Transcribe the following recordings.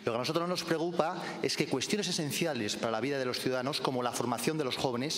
Lo que a nosotros nos preocupa es que cuestiones esenciales para la vida de los ciudadanos, como la formación de los jóvenes,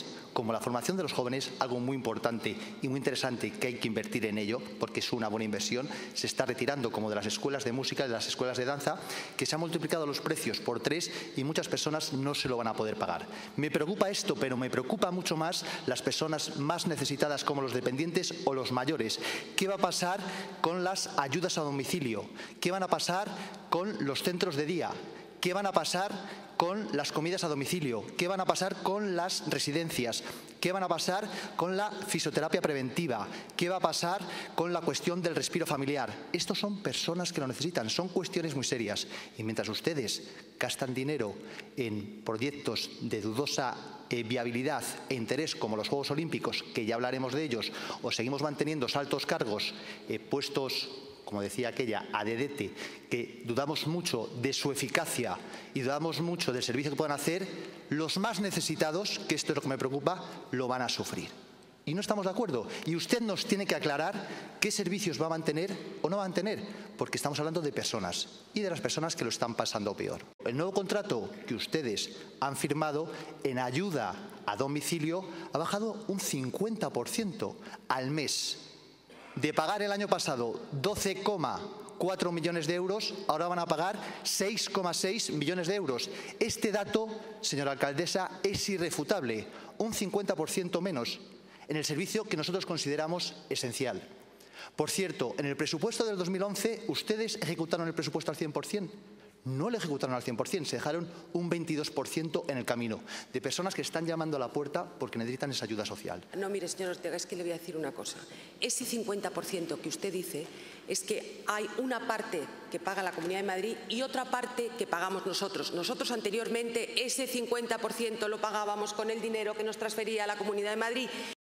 algo muy importante y muy interesante que hay que invertir en ello, porque es una buena inversión, se está retirando como de las escuelas de música, de las escuelas de danza, que se han multiplicado los precios por 3 y muchas personas no se lo van a poder pagar. Me preocupa esto, pero me preocupa mucho más las personas más necesitadas como los dependientes o los mayores. ¿Qué va a pasar con las ayudas a domicilio? ¿Qué van a pasar con los centros de día? ¿Qué van a pasar con las comidas a domicilio? ¿Qué van a pasar con las residencias? ¿Qué van a pasar con la fisioterapia preventiva? ¿Qué va a pasar con la cuestión del respiro familiar? Estos son personas que lo necesitan, son cuestiones muy serias. Y mientras ustedes gastan dinero en proyectos de dudosa viabilidad e interés como los Juegos Olímpicos, que ya hablaremos de ellos, o seguimos manteniendo altos cargos puestos, como decía aquella, a dedete, que dudamos mucho de su eficacia y dudamos mucho del servicio que puedan hacer, los más necesitados, que esto es lo que me preocupa, lo van a sufrir. Y no estamos de acuerdo. Y usted nos tiene que aclarar qué servicios va a mantener o no va a mantener, porque estamos hablando de personas y de las personas que lo están pasando peor. El nuevo contrato que ustedes han firmado en ayuda a domicilio ha bajado un 50% al mes. De pagar el año pasado 12,4 millones de euros, ahora van a pagar 6,6 millones de euros. Este dato, señora alcaldesa, es irrefutable, un 50% menos en el servicio que nosotros consideramos esencial. Por cierto, en el presupuesto del 2011, ¿ustedes ejecutaron el presupuesto al 100%? No lo ejecutaron al 100%, se dejaron un 22% en el camino, de personas que están llamando a la puerta porque necesitan esa ayuda social. No, mire, señor Ortega, es que le voy a decir una cosa. Ese 50% que usted dice es que hay una parte que paga la Comunidad de Madrid y otra parte que pagamos nosotros. Nosotros anteriormente ese 50% lo pagábamos con el dinero que nos transfería la Comunidad de Madrid.